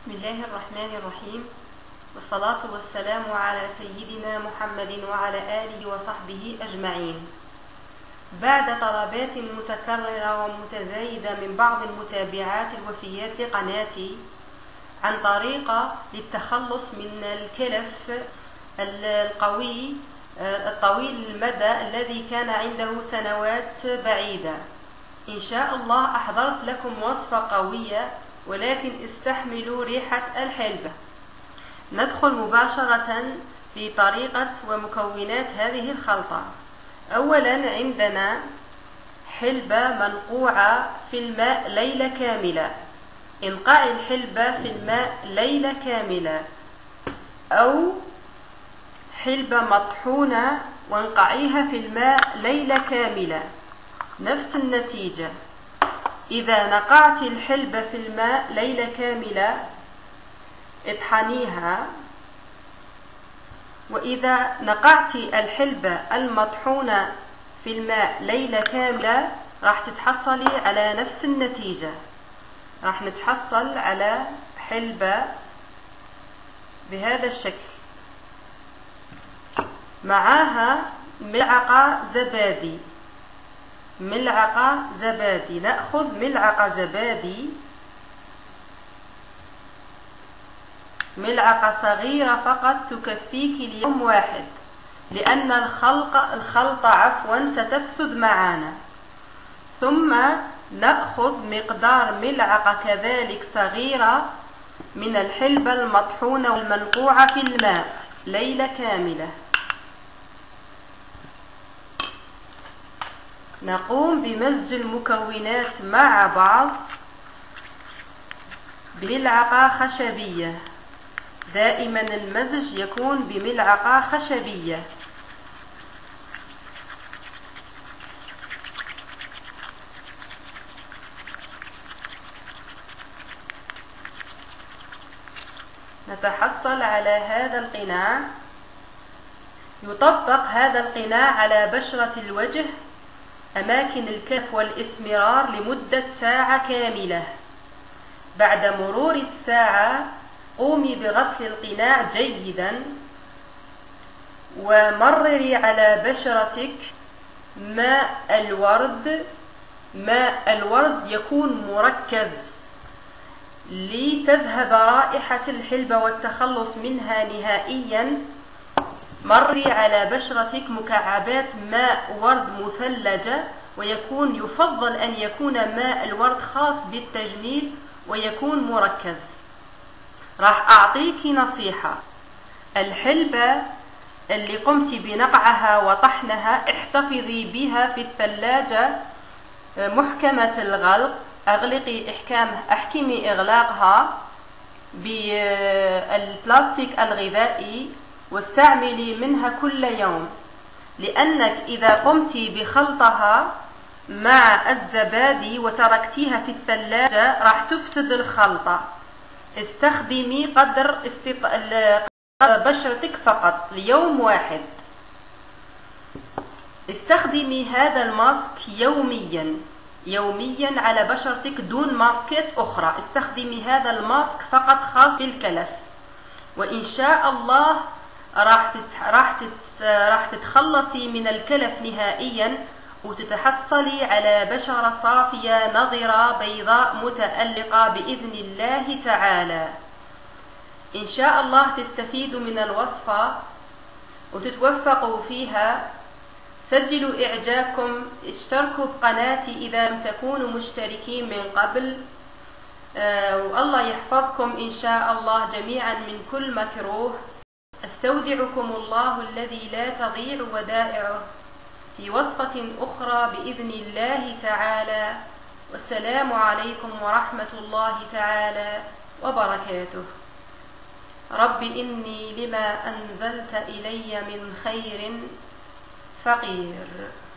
بسم الله الرحمن الرحيم، والصلاة والسلام على سيدنا محمد وعلى آله وصحبه أجمعين. بعد طلبات متكررة ومتزايدة من بعض المتابعات الوفيات لقناتي عن طريقة للتخلص من الكلف القوي الطويل المدى الذي كان عنده سنوات بعيدة، إن شاء الله أحضرت لكم وصفة قوية، ولكن استحملوا ريحة الحلبة. ندخل مباشرة في طريقة ومكونات هذه الخلطة. أولا عندنا حلبة منقوعة في الماء ليلة كاملة. انقعي الحلبة في الماء ليلة كاملة، أو حلبة مطحونة وانقعيها في الماء ليلة كاملة، نفس النتيجة. إذا نقعت الحلبة في الماء ليلة كاملة اطحنيها، وإذا نقعت الحلبة المطحونة في الماء ليلة كاملة راح تتحصلي على نفس النتيجة. راح نتحصل على حلبة بهذا الشكل، معاها ملعقة زبادي. نأخذ ملعقة زبادي، ملعقة صغيرة فقط تكفيك ليوم واحد، لأن الخلطة ستفسد معنا. ثم نأخذ مقدار ملعقة كذلك صغيرة من الحلبة المطحونة والمنقوعة في الماء ليلة كاملة. نقوم بمزج المكونات مع بعض بملعقة خشبية. دائما المزج يكون بملعقة خشبية. نتحصل على هذا القناع. يطبق هذا القناع على بشرة الوجه أماكن الكلف والإسمرار لمدة ساعة كاملة. بعد مرور الساعة قومي بغسل القناع جيدا، ومرري على بشرتك ماء الورد. ماء الورد يكون مركز لتذهب رائحة الحلبة والتخلص منها نهائيا. مري على بشرتك مكعبات ماء ورد مثلجة، يفضل أن يكون ماء الورد خاص بالتجميل ويكون مركز. راح أعطيك نصيحة: الحلبة اللي قمت بنقعها وطحنها احتفظي بها في الثلاجة محكمة الغلق. احكمي إغلاقها بالبلاستيك الغذائي، واستعملي منها كل يوم، لأنك إذا قمت بخلطها مع الزبادي وتركتيها في الثلاجة راح تفسد الخلطة. استخدمي قدر بشرتك فقط ليوم واحد. استخدمي هذا الماسك يوميا على بشرتك دون ماسكات أخرى. استخدمي هذا الماسك فقط خاص بالكلف، وإن شاء الله راح تتخلصي من الكلف نهائيا، وتتحصلي على بشرة صافية نضرة بيضاء متألقة بإذن الله تعالى. إن شاء الله تستفيدوا من الوصفة وتتوفقوا فيها. سجلوا إعجابكم، اشتركوا بقناتي إذا لم تكونوا مشتركين من قبل، والله يحفظكم إن شاء الله جميعا من كل مكروه. استودعكم الله الذي لا تضيع ودائعه في وصفة أخرى بإذن الله تعالى. والسلام عليكم ورحمة الله تعالى وبركاته. رب إني لما أنزلت إلي من خير فقير.